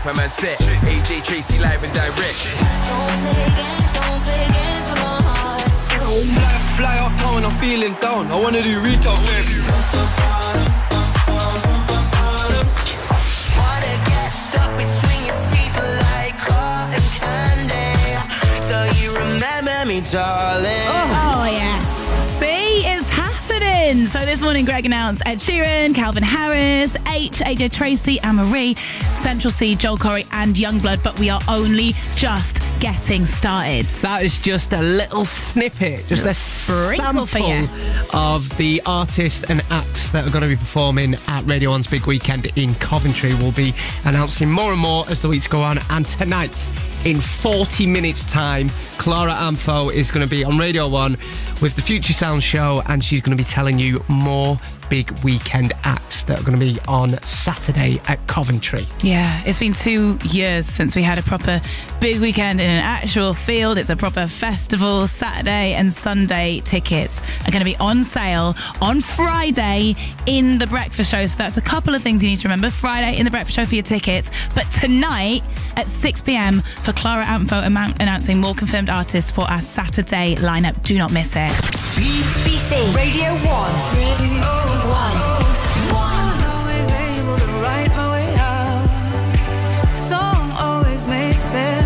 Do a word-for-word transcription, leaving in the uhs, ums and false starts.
my man set. A J Tracy live and direct. Don't play games, don't play games with my heart. Fly, fly up now when I'm feeling down. I wanna do reach out. Wanna get stuck between your teeth like cotton candy. So you remember me, darling. Oh, yes. See, it's happening. So this morning, Greg announced Ed Sheeran, Calvin Harris, H, A J Tracy, Anne-Marie, Central C, Joel Corey and Youngblood. But we are only just getting started. That is just a little snippet, just a sprinkle sample for you of the artists and acts that are going to be performing at Radio one's Big Weekend in Coventry. We'll be announcing more and more as the weeks go on. And tonight, in forty minutes time, Clara Amfo is going to be on Radio one with the Future Sound Show, and she's going to be telling you more big weekend acts that are going to be on Saturday at Coventry. Yeah, it's been two years since we had a proper big weekend in an actual field. It's a proper festival. Saturday and Sunday tickets are going to be on sale on Friday in the Breakfast Show. So that's a couple of things you need to remember. Friday in the Breakfast Show for your tickets, but tonight at six p.m. for Clara Amfo announcing more confirmed artists for our Saturday lineup. Do not miss it. B B C Radio one. Radio one. Was always able to write my way out. Song always made sense.